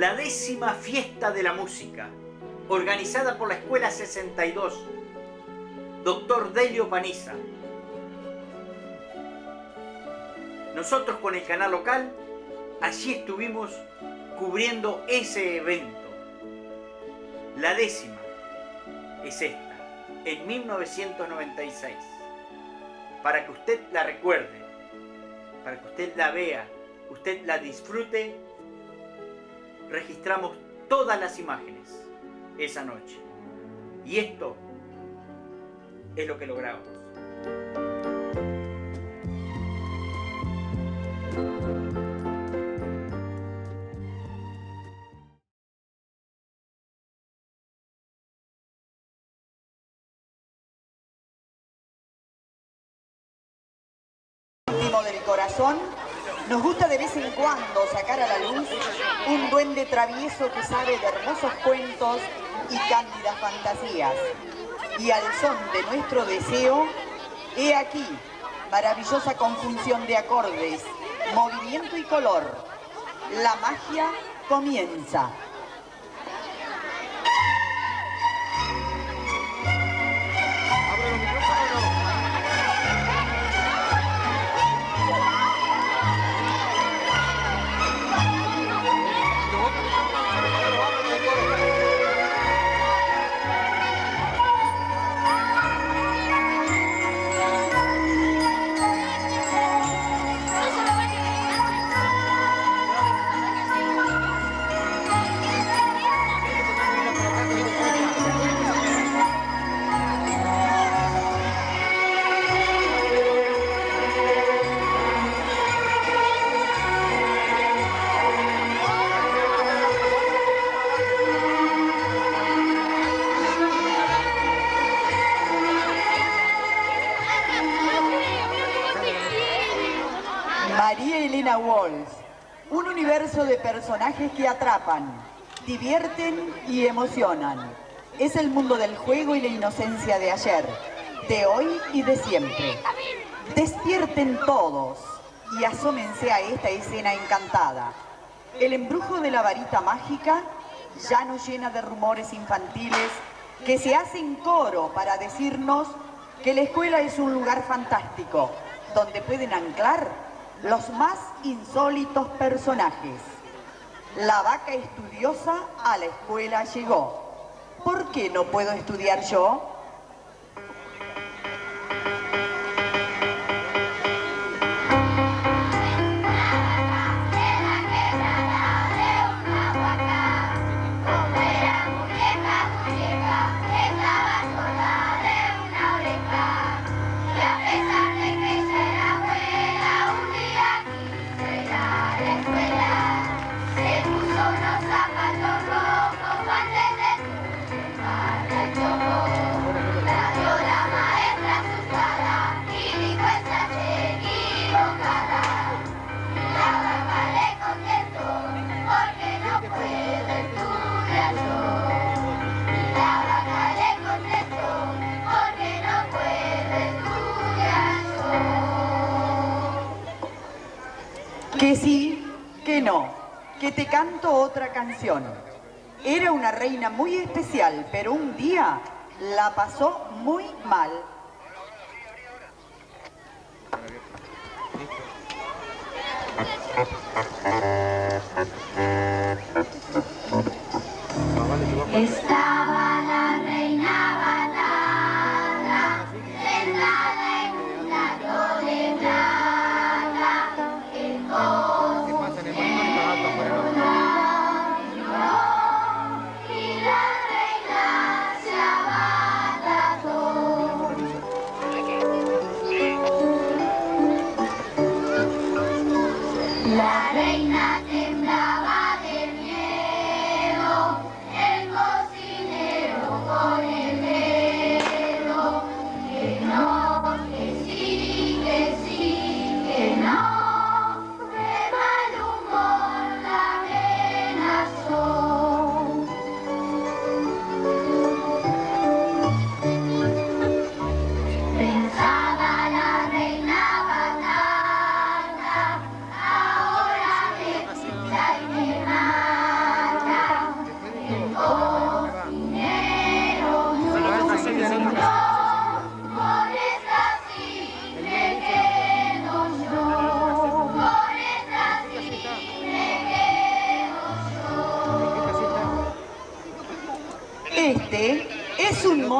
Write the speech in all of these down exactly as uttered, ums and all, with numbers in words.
la décima fiesta de la música, organizada por la Escuela sesenta y dos, doctor Delio Paniza. Nosotros con el canal local, allí estuvimos cubriendo ese evento. La décima es esta, en mil novecientos noventa y seis. Para que usted la recuerde, para que usted la vea, usted la disfrute, registramos todas las imágenes esa noche. Y esto es lo que logramos. Del corazón, nos gusta de vez en cuando sacar a la luz un duende travieso que sabe de hermosos cuentos y cándidas fantasías. Y al son de nuestro deseo, he aquí, maravillosa conjunción de acordes, movimiento y color. La magia comienza. Walls, un universo de personajes que atrapan, divierten y emocionan. Es el mundo del juego y la inocencia de ayer, de hoy y de siempre. Despierten todos y asómense a esta escena encantada. El embrujo de la varita mágica ya nos llena de rumores infantiles que se hacen coro para decirnos que la escuela es un lugar fantástico, donde pueden anclar los más insólitos personajes. La vaca estudiosa a la escuela llegó. ¿Por qué no puedo estudiar yo? Que sí, que no, que te canto otra canción. Era una reina muy especial, pero un día la pasó muy mal. Estaba la reina balada, sentada en un lago de plata, el coche y la reina se abarató. La reina temblaba de miedo, el cocinero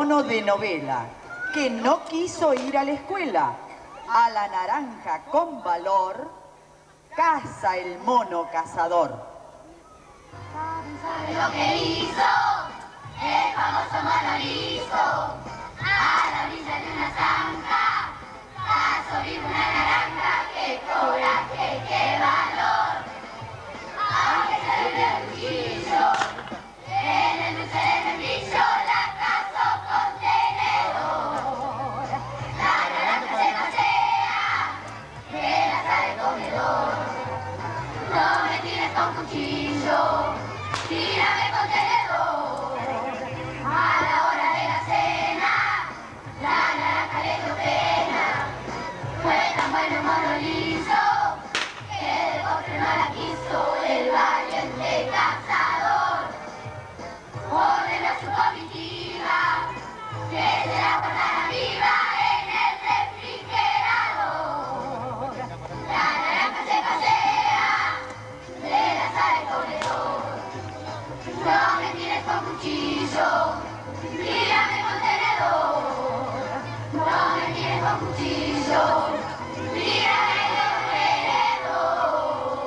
mono de novela, que no quiso ir a la escuela. A la naranja con valor, caza el mono cazador. ¿Sabe lo que hizo? El famoso mono liso. A la orilla de una zanja, cazó vivo una naranja. ¡Qué coraje, qué valor! Aunque se le dio el cuchillo, en el dulce de membrillo la cazó con tenedor. La naranja se pasea, que la sabe comedor. No me tires con cuchillo, tírame con tenedor. A la hora de la cena, la naranja le dio pena. Fue tan bueno el mono liso, que de postre no la quiso el valiente cazador. Ordenó a su comitiva que se la guardara viva en el refrigerador. La naranja se pasea, de la sala el comedor. No me tires con cuchillo, tírame con tenedor. No me tires con cuchillo, tírame con tenedor.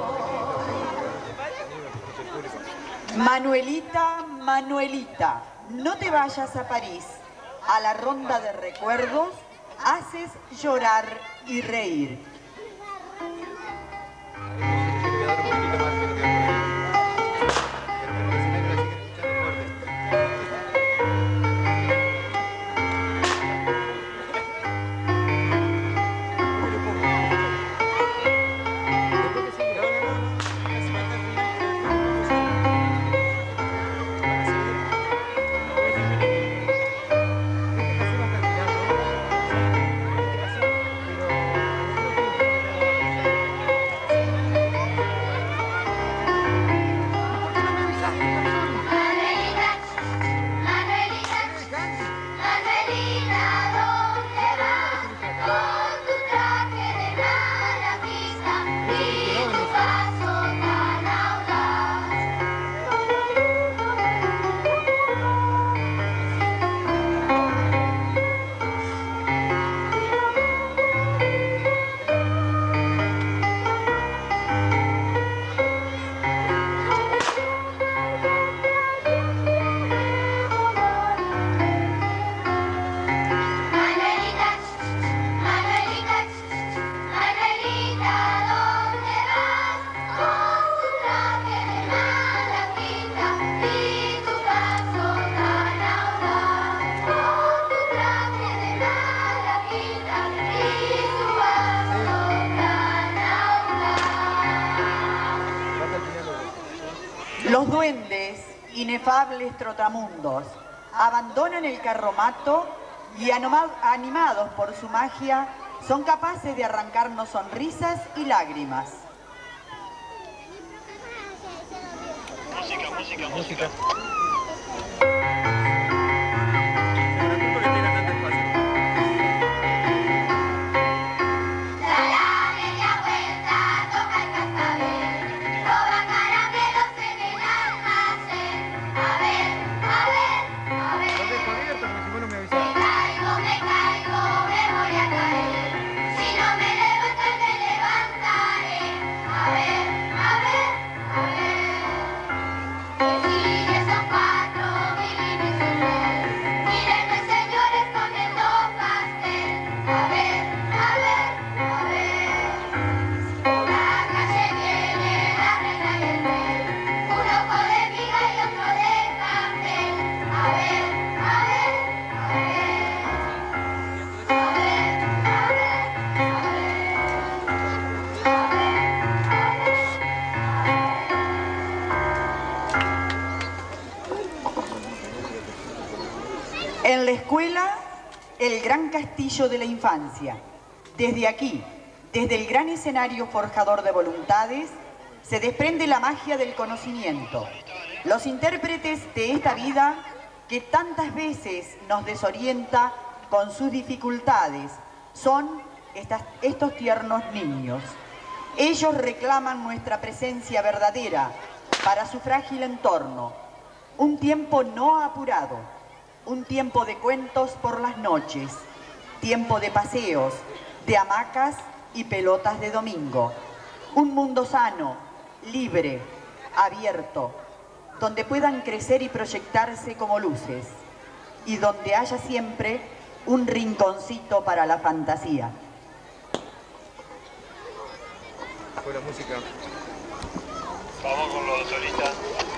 Manuelita, Manuelita, no te vayas a París. A la ronda de recuerdos haces llorar y reír. Los duendes, inefables trotamundos, abandonan el carromato y anoma- animados por su magia, son capaces de arrancarnos sonrisas y lágrimas. Música, música, música. Da la media vuelta, toca el cascabel, roba caramelos en el almacén. A ver, a ver, a ver. Me caigo, me caigo, me voy a caer. Si no me levanto, me levantaré. A ver, a ver, a ver. Que sigue son cuatro, milines son tres. Mírenme, señores, comiendo pastel. A ver, a ver, a ver. Por la calle viene la reina y el rey. Un ojo de miga y otro de papel. A ver, a ver, a ver. A ver, a ver, a ver. A ver, En la escuela, el gran castillo de la infancia. Desde aquí, desde el gran escenario forjador de voluntades, se desprende la magia del conocimiento. Los intérpretes de esta vida que tantas veces nos desorienta con sus dificultades son estas- estos tiernos niños. Ellos reclaman nuestra presencia verdadera para su frágil entorno, un tiempo no apurado, un tiempo de cuentos por las noches, tiempo de paseos, de hamacas y pelotas de domingo. Un mundo sano, libre, abierto, donde puedan crecer y proyectarse como luces y donde haya siempre un rinconcito para la fantasía. Fuera música. Vamos con los solistas.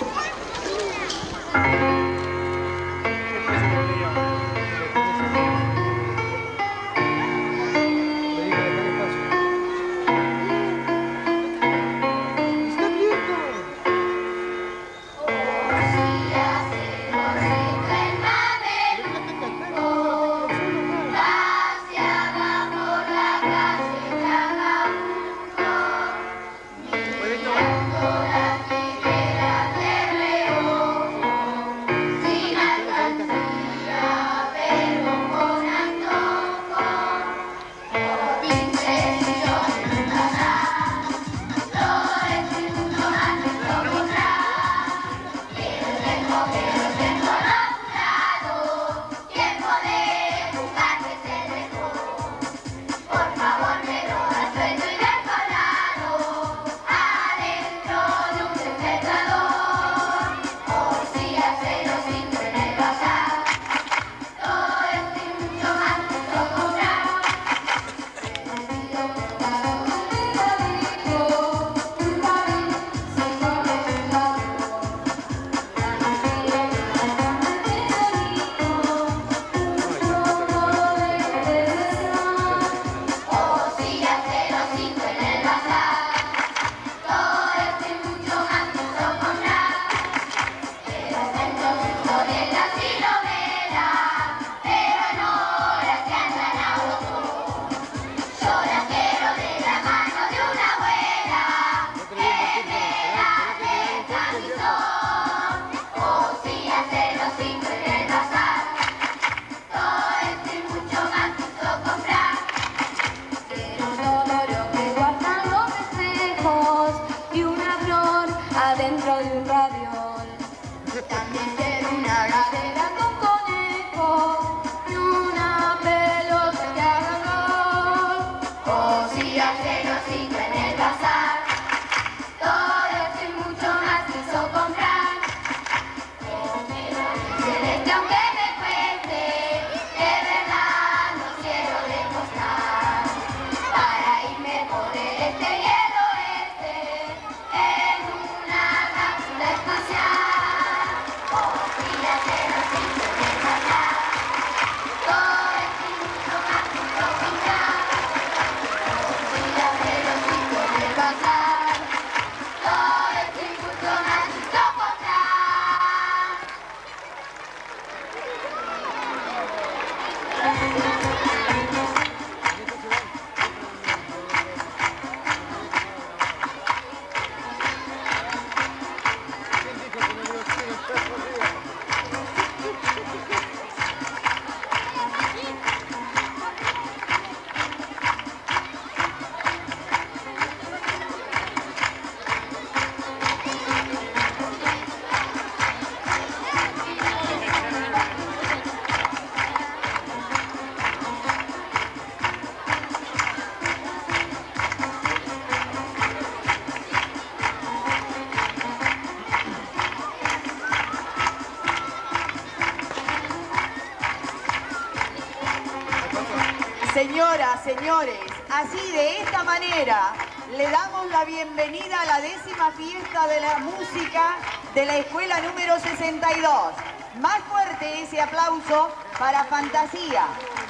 Señoras, señores, así de esta manera le damos la bienvenida a la décima fiesta de la música de la escuela número sesenta y dos. Más fuerte ese aplauso para Fantasía.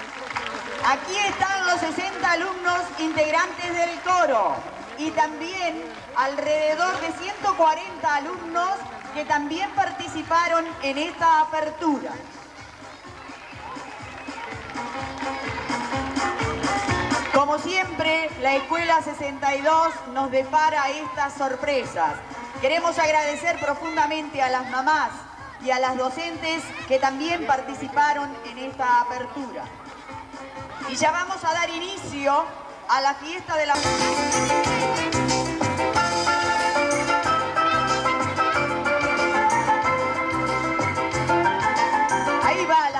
Aquí están los sesenta alumnos integrantes del coro y también alrededor de ciento cuarenta alumnos que también participaron en esta apertura. Como siempre, la Escuela sesenta y dos nos depara estas sorpresas. Queremos agradecer profundamente a las mamás y a las docentes que también participaron en esta apertura. Y ya vamos a dar inicio a la fiesta de la... Ahí va la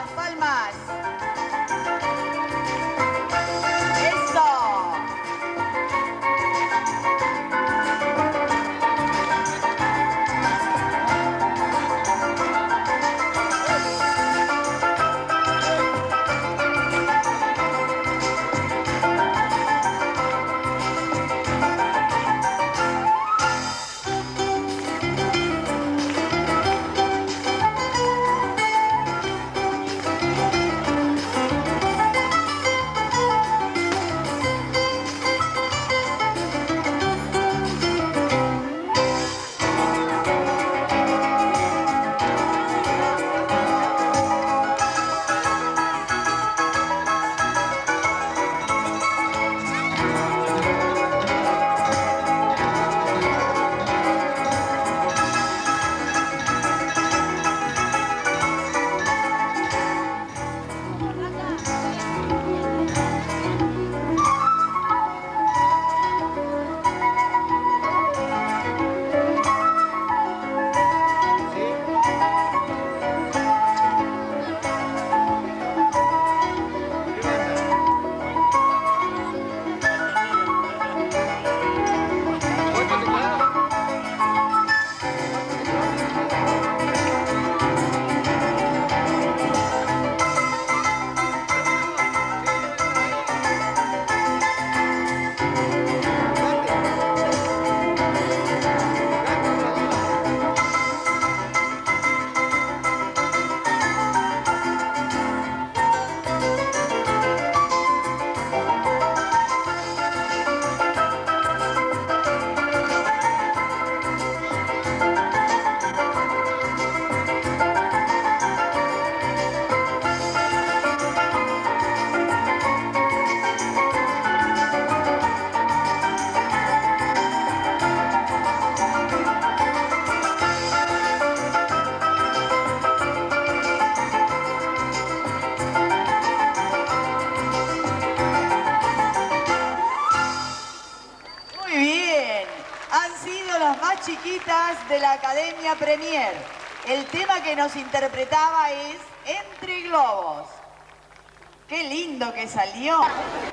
chiquitas de la Academia Premier. El tema que nos interpretaba es Entre Globos. ¡Qué lindo que salió!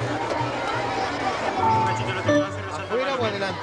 ¿Afuera o adelante?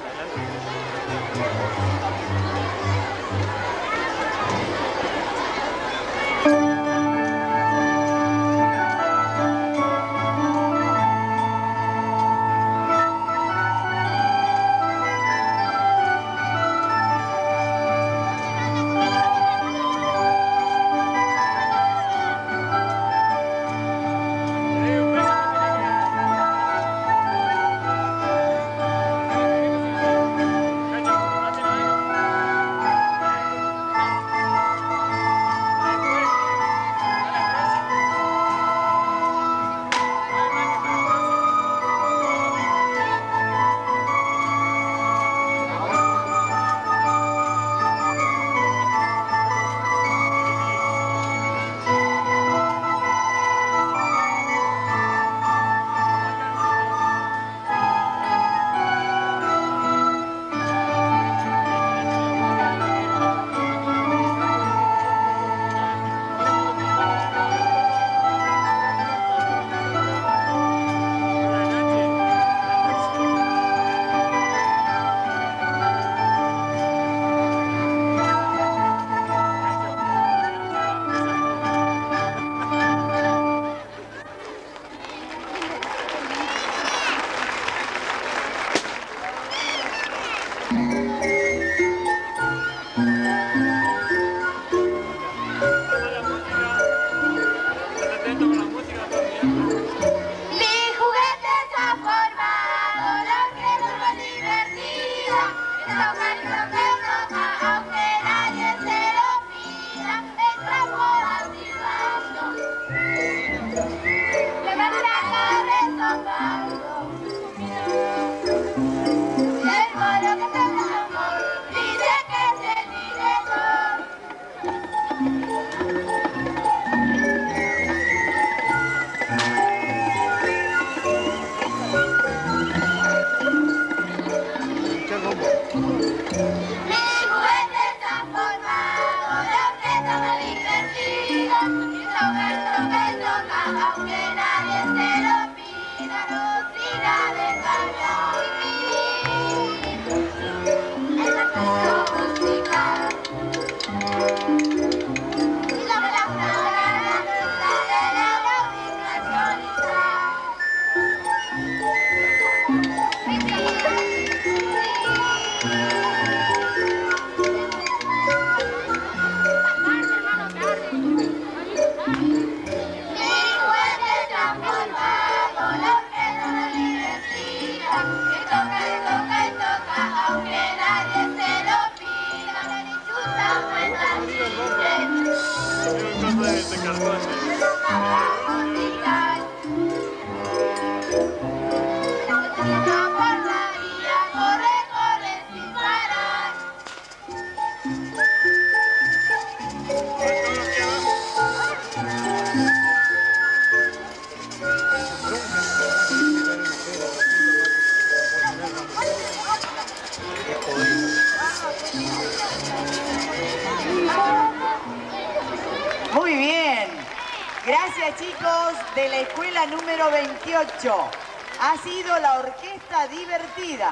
Muy bien. Gracias, chicos de la escuela número veintiocho. Ha sido la orquesta divertida.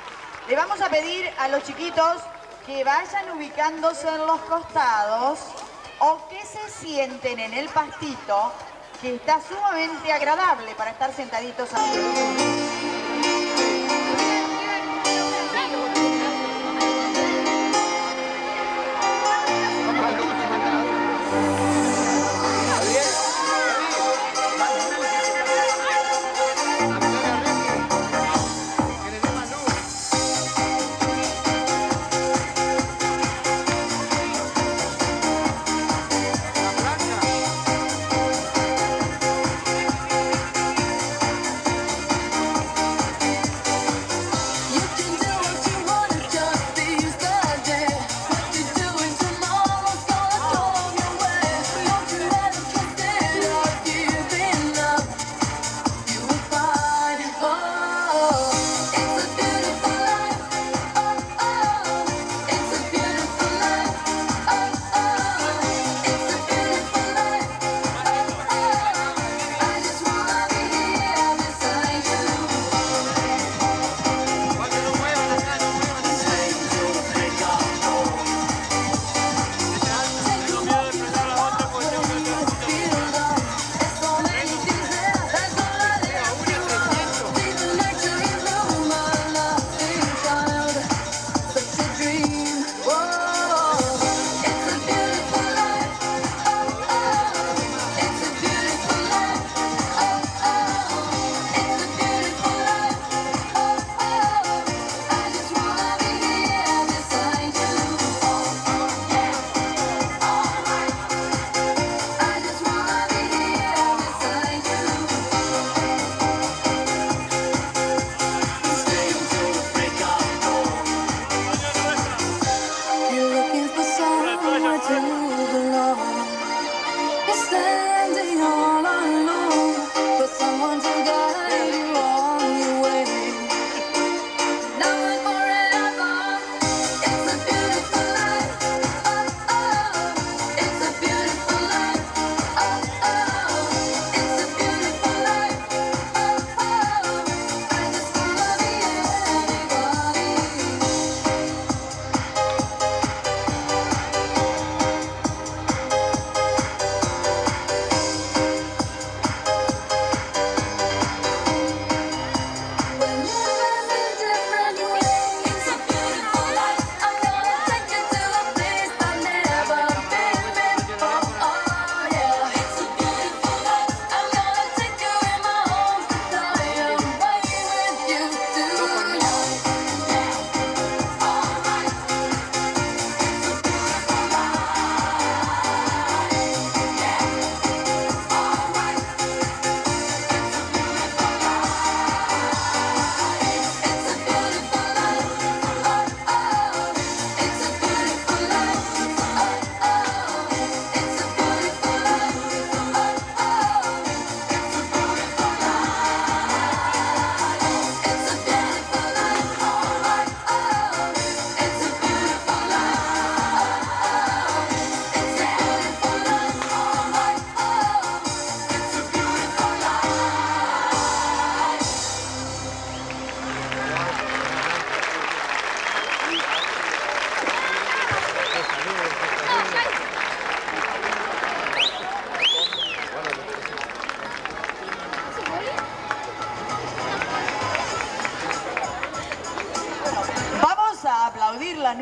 Le vamos a pedir a los chiquitos que vayan ubicándose en los costados o que se sienten en el pastito, que está sumamente agradable para estar sentaditos ahí.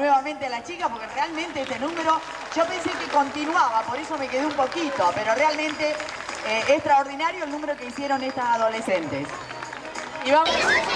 nuevamente a la chica porque realmente este número, yo pensé que continuaba, por eso me quedé un poquito, pero realmente eh, extraordinario el número que hicieron estas adolescentes. Y vamos...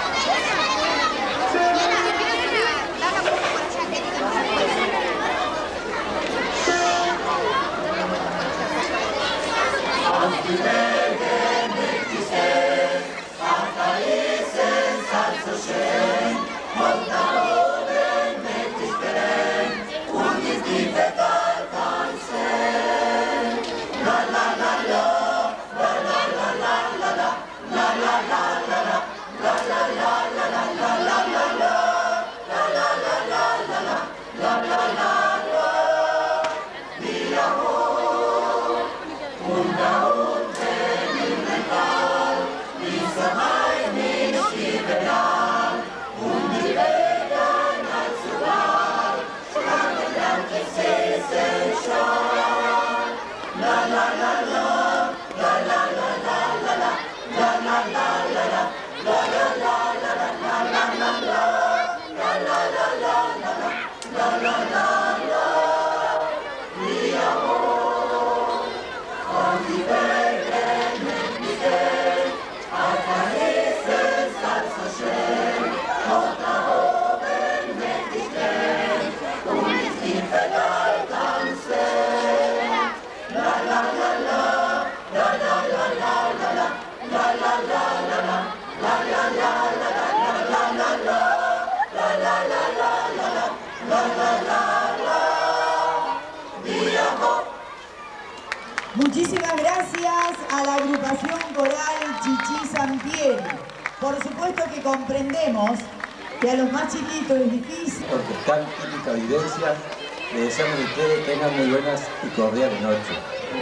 Muchísimas gracias a la agrupación coral Chichí Sampieri. Por supuesto que comprendemos que a los más chiquitos es difícil. Porque tan típica vivencia, le deseamos que ustedes tengan muy buenas y cordiales noches.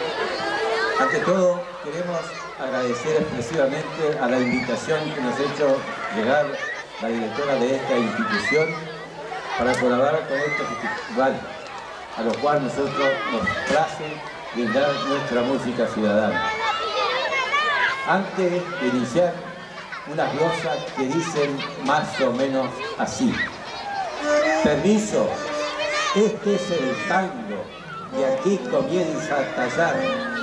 Ante todo, queremos agradecer expresivamente a la invitación que nos ha hecho llegar la directora de esta institución para colaborar con este festival, a lo cual nosotros nos place brindar nuestra música ciudadana. Antes de iniciar, unas glosas que dicen más o menos así. Permiso, este es el tango, y aquí comienza a tallar.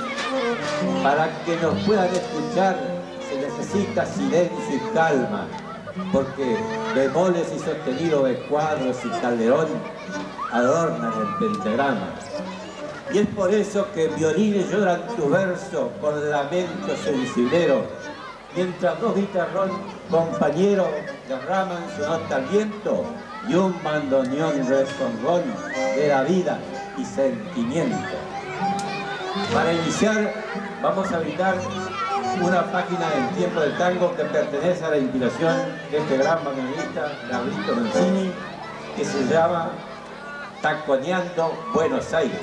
Para que nos puedan escuchar se necesita silencio y calma, porque bemoles y sostenidos de cuadros y calderón adornan el pentagrama. Y es por eso que violines lloran tu verso con lamento sensiblero, mientras dos guitarrón compañeros derraman su nota al viento y un bandoneón rezongón de la vida y sentimiento. Para iniciar, vamos a brindar una página del tiempo del tango que pertenece a la inspiración de este gran bandoneonista, Gabrielito Mancini, que se llama Taconeando Buenos Aires.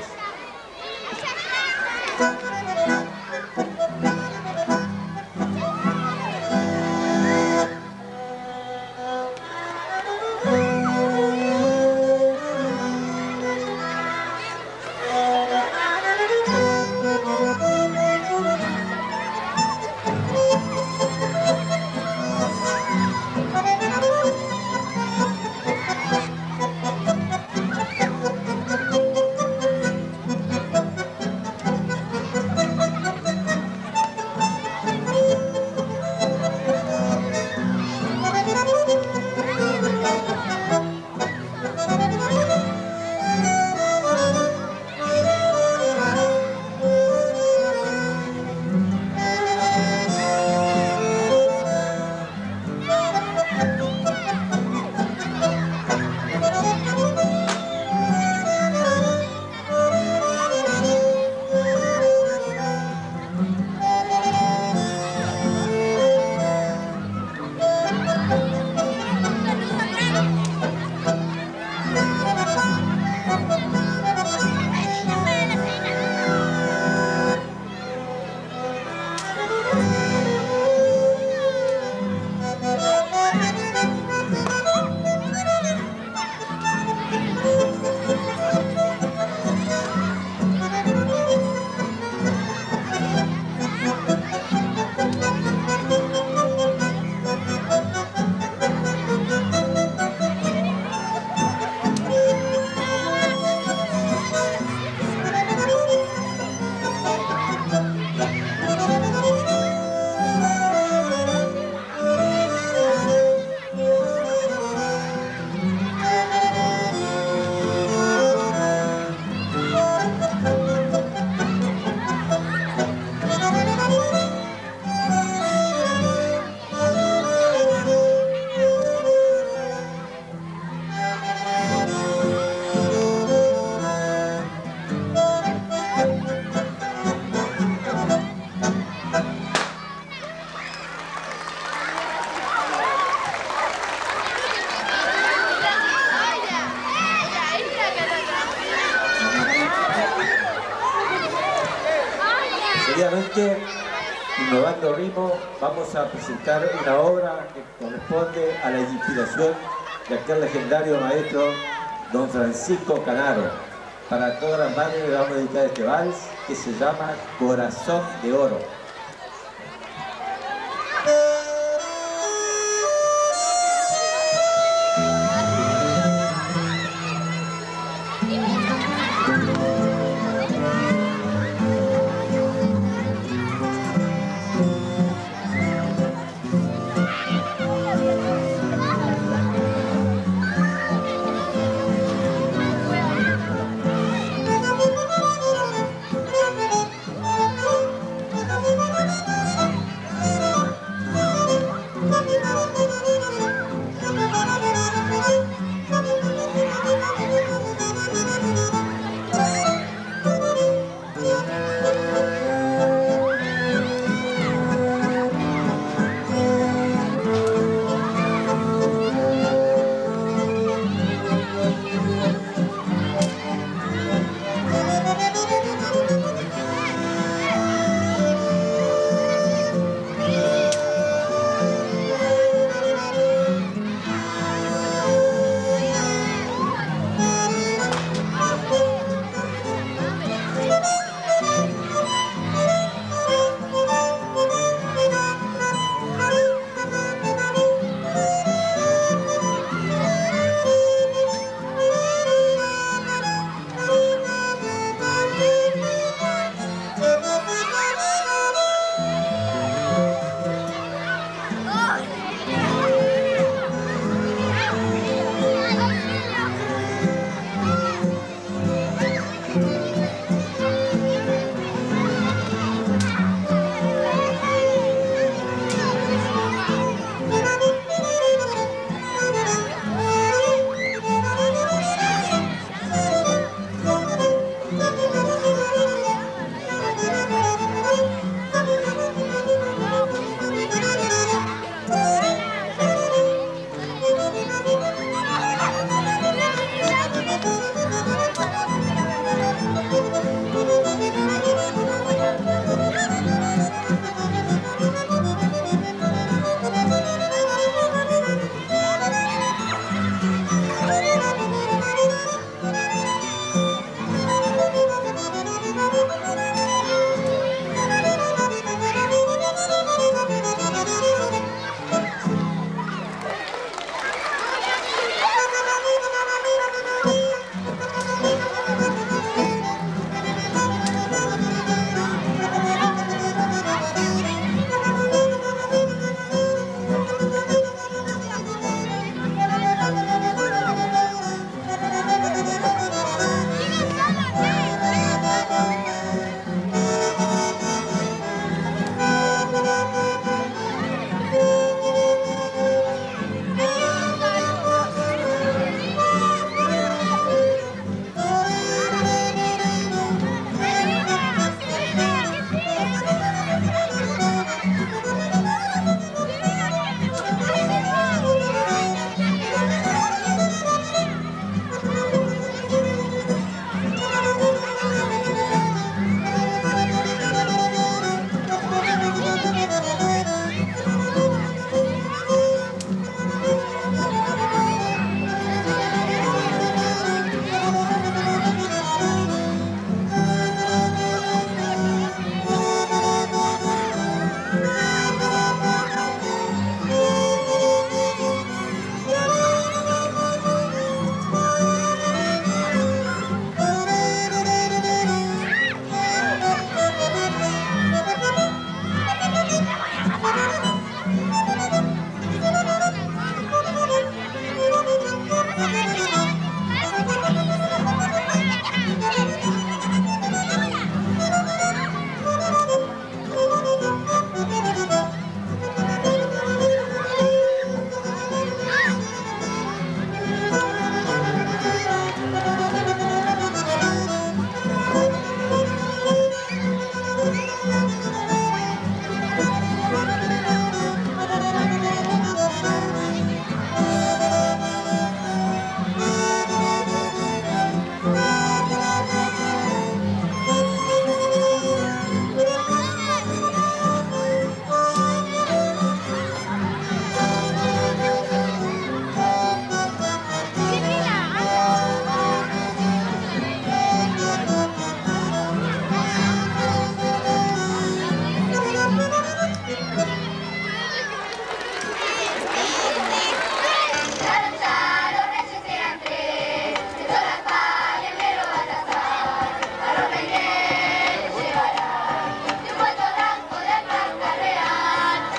que, innovando ritmo, vamos a presentar una obra que corresponde a la inspiración de aquel legendario maestro don Francisco Canaro. Para todas las madres le vamos a dedicar este vals que se llama Corazón de Oro. Thank you.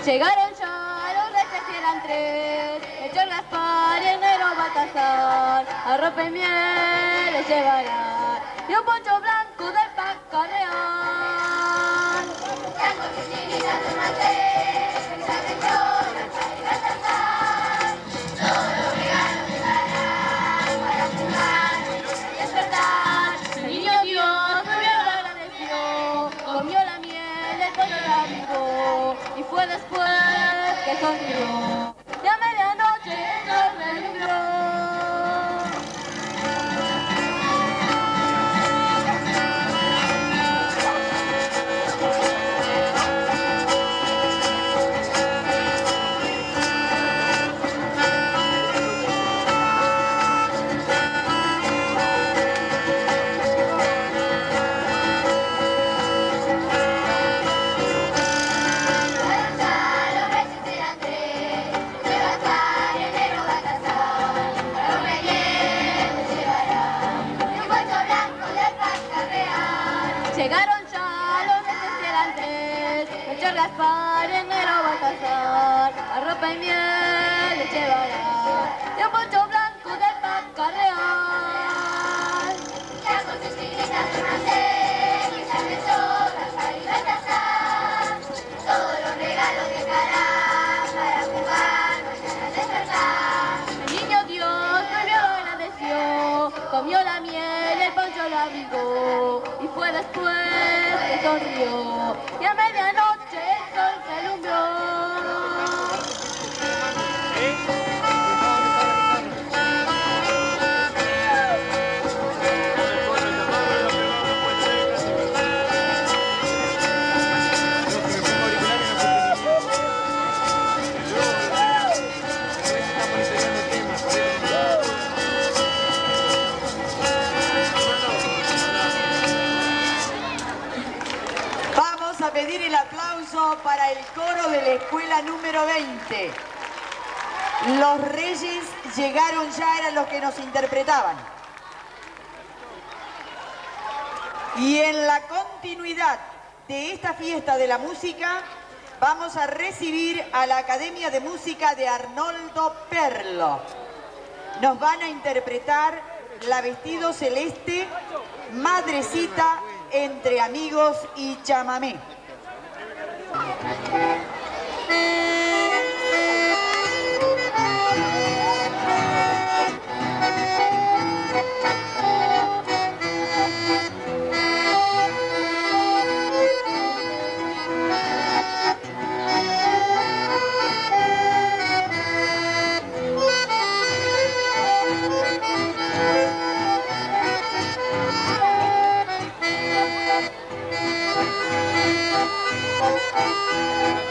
Llegaron ya los reyes y eran tres, Melchor, Gaspar y el negro Baltasar. Arropa y miel les llevarán y un poncho blanco del Pacareal. Blanco que significa tu mantel, esa Melchor, Gaspar y Baltasar. Todos los regalos llevarán para jugar y despertar. El niño Dios muy bien lo agradeció, comió la miel, el pollo la avivó, y fue después que sonrió, y a medianoche el sol relumbró. Llegaron ya los reyes y eran tres, Melchor, Gaspar y el negro Baltasar. Arropa y miel les llevará y un poncho blanco del Pacareal. Blanco se escribirá su mantel, que ya Melchor, Gaspar y Baltasar. Todos los regalos dejarán para jugar mañana al despertar. El niño Dios muy bien lo agradeció, comió la miel, el poncho lo abrigó, y fue después que sonrió, y a medianoche el sol se alumbró. Vamos a pedir el aplauso para el coro de la escuela número veinte. Los reyes llegaron ya, eran los que nos interpretaban. Y en la continuidad de esta fiesta de la música, vamos a recibir a la Academia de Música de Arnoldo Perlo. Nos van a interpretar La Vestido Celeste, Madrecita, Entre Amigos y Chamamé. Thank you.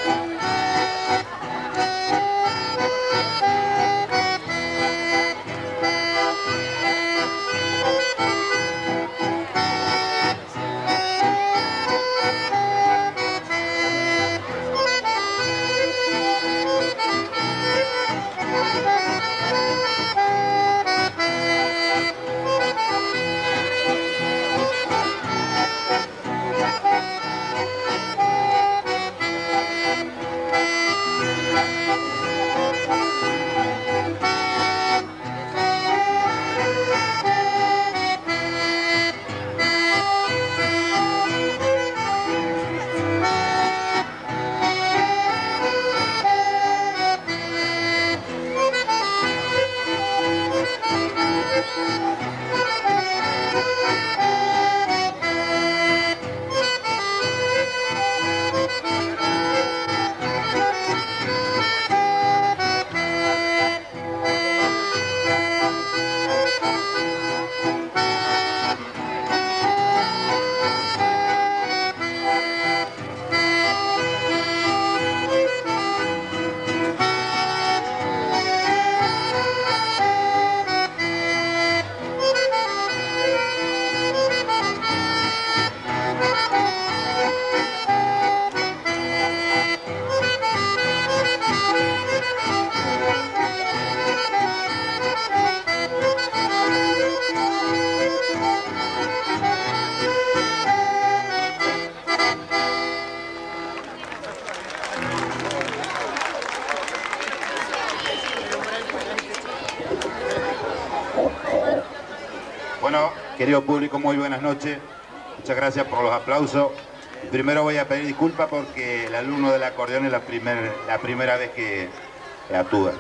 Bueno, querido público, muy buenas noches. Muchas gracias por los aplausos. Primero voy a pedir disculpas porque el alumno del acordeón es la, primer, la primera vez que actúa.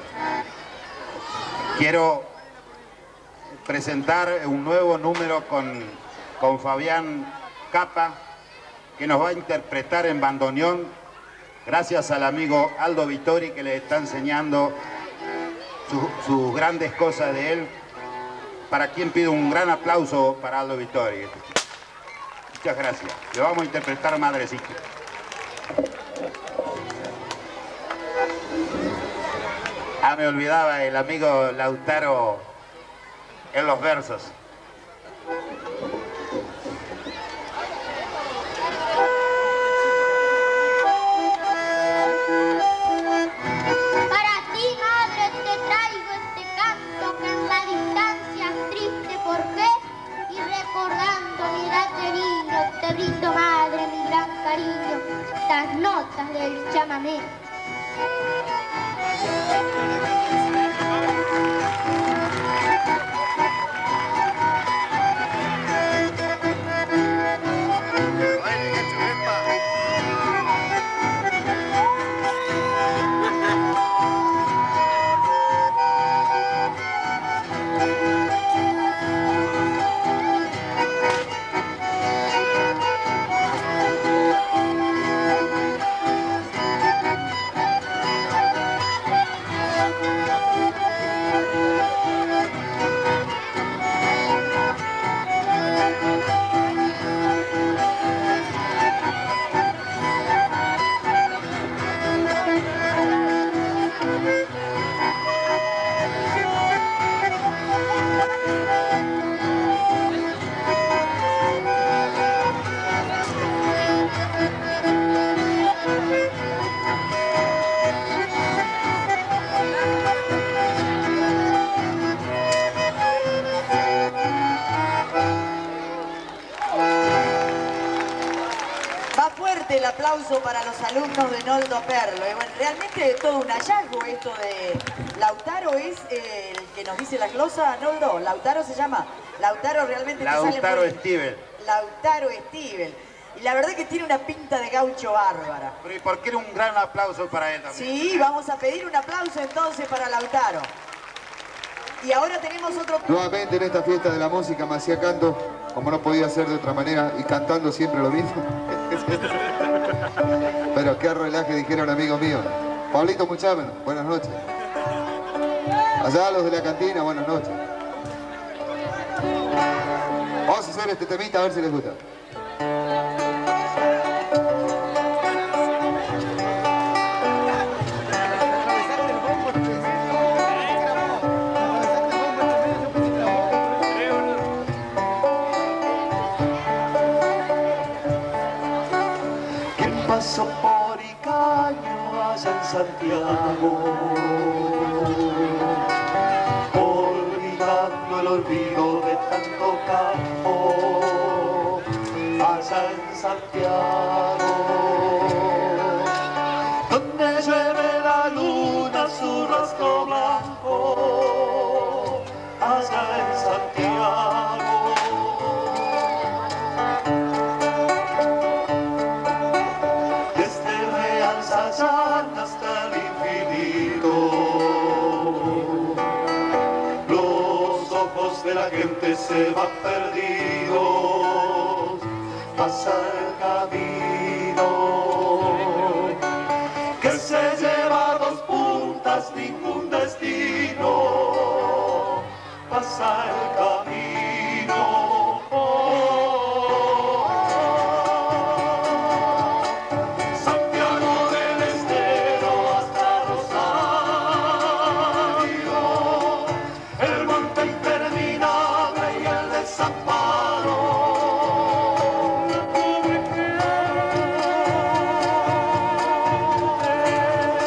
Quiero presentar un nuevo número con, con Fabián Capa, que nos va a interpretar en bandoneón, gracias al amigo Aldo Vittori, que le está enseñando sus, sus grandes cosas de él, para quien pido un gran aplauso para Aldo Vittori. Muchas gracias. Le vamos a interpretar Madrecita. Ah, me olvidaba, el amigo Lautaro en los versos. Para ti, madre, te traigo este canto que en la distancia es triste por fe, y recordando mi edad de niño, te brindo, madre, mi gran cariño, estas notas del chamamé. El aplauso para los alumnos de Noldo Perlo. Eh, bueno, realmente es todo un hallazgo esto de Lautaro. Es eh, el que nos dice la glosa, Noldo. Lautaro se llama. Lautaro realmente Lautaro te sale muy... Stivel. Lautaro Stivel. Y la verdad que tiene una pinta de gaucho bárbara. Pero ¿y por qué un gran aplauso para él también? Sí, vamos a pedir un aplauso entonces para Lautaro. Y ahora tenemos otro... Nuevamente en esta fiesta de la música maciacando, como no podía ser de otra manera, y cantando siempre lo mismo. Pero qué relaje, dijera un amigo mío. Pablito Muchamen, buenas noches. Allá los de la cantina, buenas noches. Vamos a hacer este temita a ver si les gusta. Paso por Icaño allá en Santiago, olvidando el olvido de tanto campo, allá en Santiago, donde llueve la luna su rostro blanco, allá en Santiago. Hasta el infinito, los ojos de la gente se van perdidos, pasa el camino que se lleva a dos puntas, ningún destino, pasa el camino.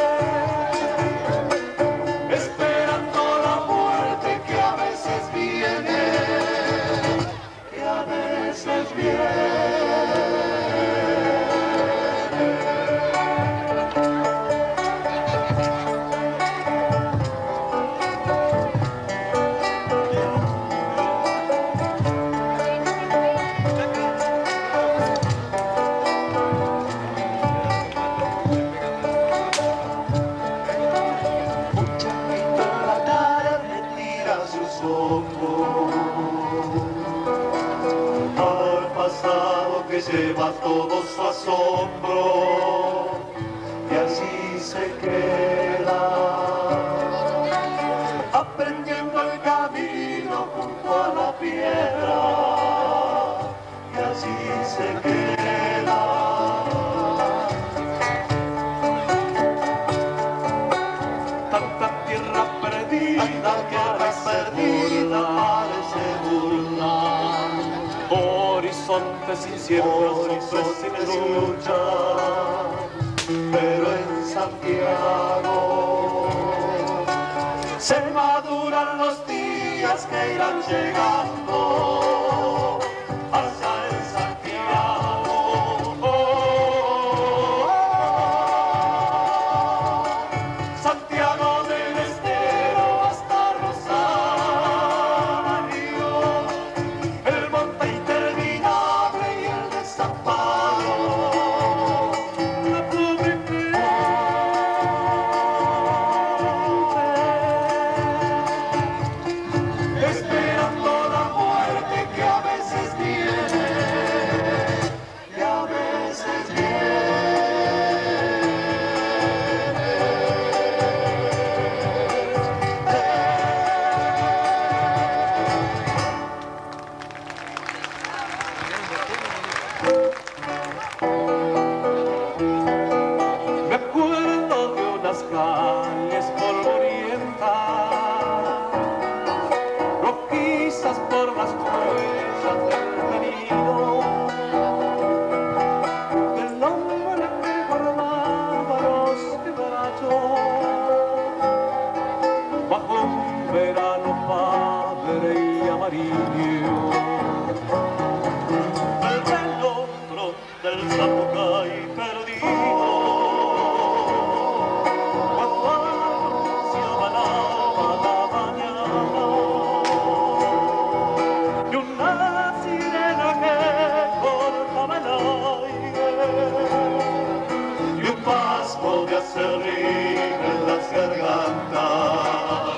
Esperando la muerte que a veces viene. lleva todo su asombro y así se queda, aprendiendo el camino junto a la piedra y así se queda. Tanta tierra perdida que perdida parece burla, horizontes inciertos, horizontes sin lucha, pero en Santiago se maduran los días que irán llegando allá en Santiago. Oh, oh, oh, Santiago del Estero hasta Rosario, el monte interminable y el desamparo. Esperando la muerte que a veces viene, que a veces me acuerdo de unas calles polvorientas, rojizas por las huellas del camino, del hombre que guardaba los quebrachos, bajo un verano padre y amarillo. El velódromo del Zapucay perdido, cuando anunciaba la mañana, y una sirena que cortaba el aire, y un pasmo de acerrín en las gargantas,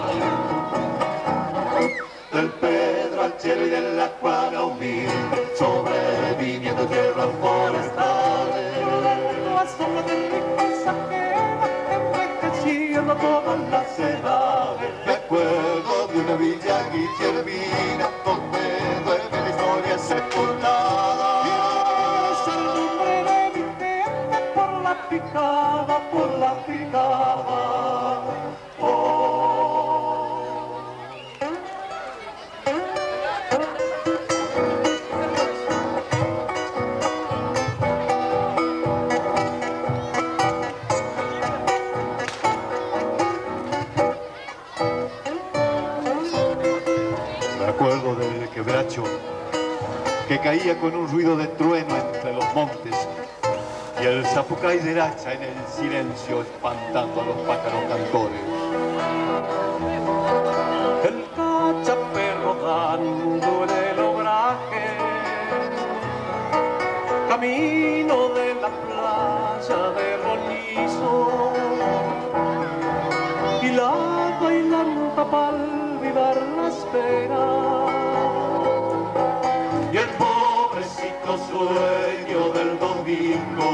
del Pedrachero y de la Cuadra humilde, sobreviviendo tierras forestales, la sombra de riqueza que va envejeciendo todas las edades. Me acuerdo de una villa guillermina donde duerme la historia sepultada, y es el nombre de mi gente por la picada, por la picada. Me acuerdo del quebracho que caía con un ruido de trueno entre los montes y el Zapucay del hacha en el silencio espantando a los pájaros cantores. El cachaperro dando en el obraje, camino de la playa de Ronizo, y la bailanta pa'l olvidar las penas, y el pobrecito sueño del domingo,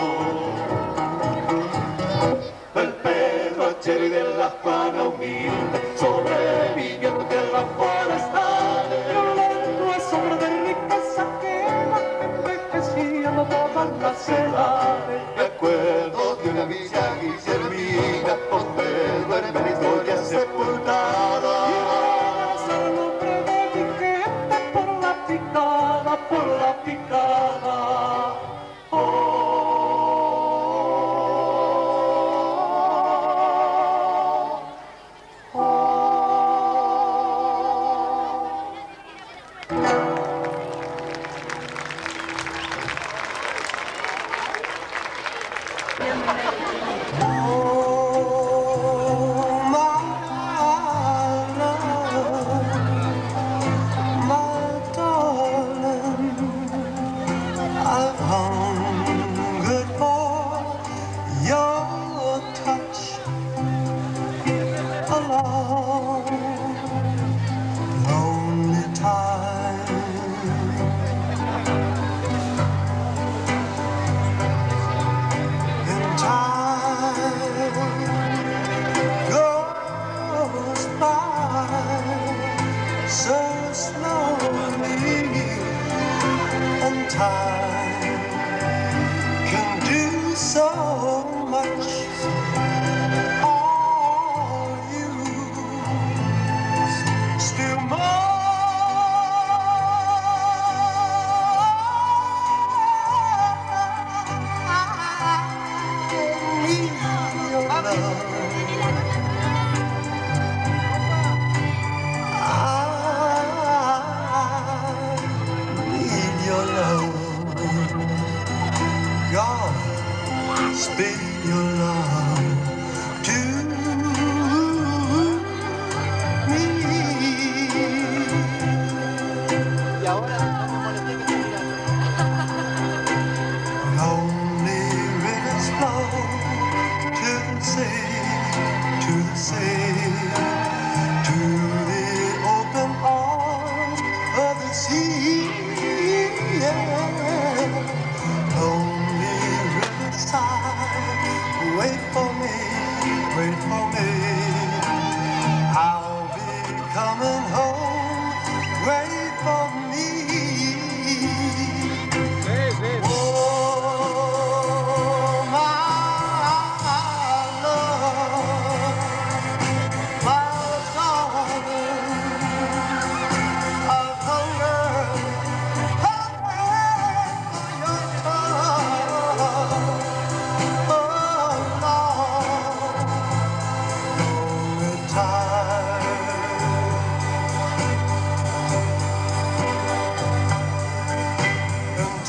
del Pedrachero y de la Juana humilde, sobreviviendo tierras forestales, violento es sombra de riqueza que va envejeciendo todas las edades. Me acuerdo de una villa guillermina donde duerme la historia sepultada, y es el nombre de mi gente por la picada, por la picada. Oh, oh, oh. wait for me. I'll be coming home. Wait for me. Oh, my love, my darling, I've hungered, hungered for your love. Oh, Lord, lonely time. And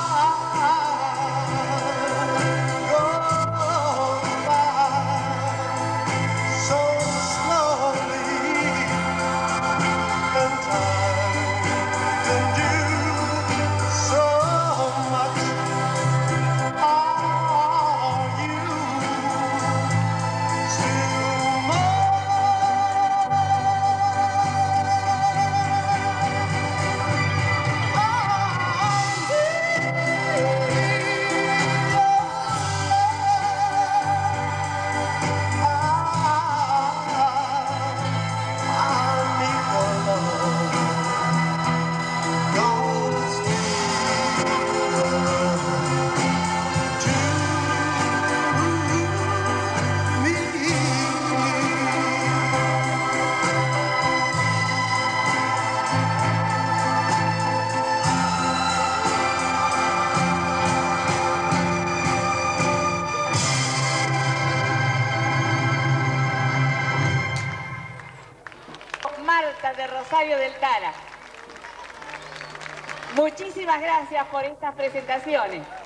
time goes by so slowly, and time can do so much. Are you still Marta de Rosario del Tara. Muchísimas gracias por estas presentaciones.